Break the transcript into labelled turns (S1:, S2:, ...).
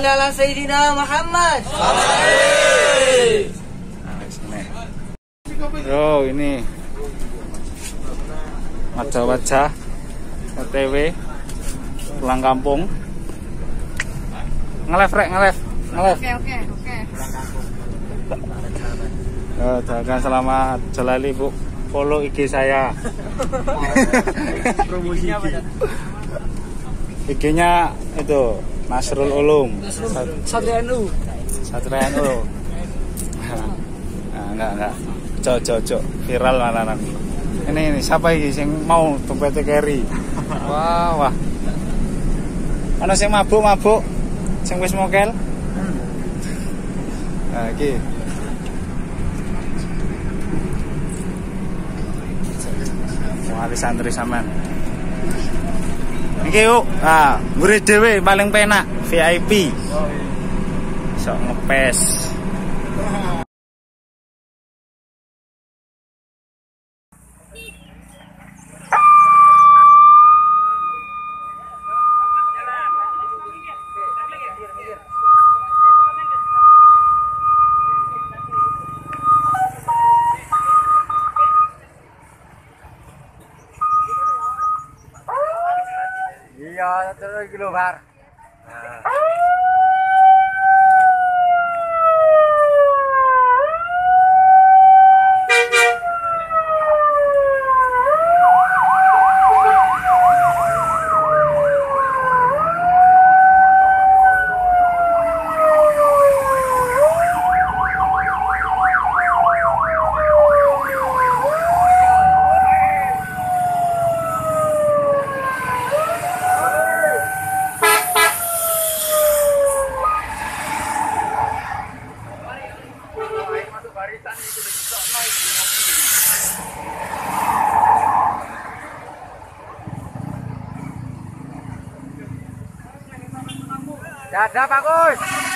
S1: ala Sayyidina Muhammad.
S2: Yo, ini wajah-wajah OTW pulang kampung. Ngelef.
S3: Oke.
S2: Doakan selamat Jalali, Bu. Follow IG saya.
S1: Promosi apa?
S2: IG-nya itu Nasrul Ulum.
S1: Satria NU.
S2: Nah, enggak. Cocok. Viral malah nanti. Ini siapa ini yang mau dompet carry? Wah. Ana sing mabuk, sing wis mokel. Nah, iki. Wali santri sampean. Iki yuk, murid dhewe paling penak VIP. Sok ngepes.
S1: Iya, terus iki lho, Bar. Dadah Pak Gus.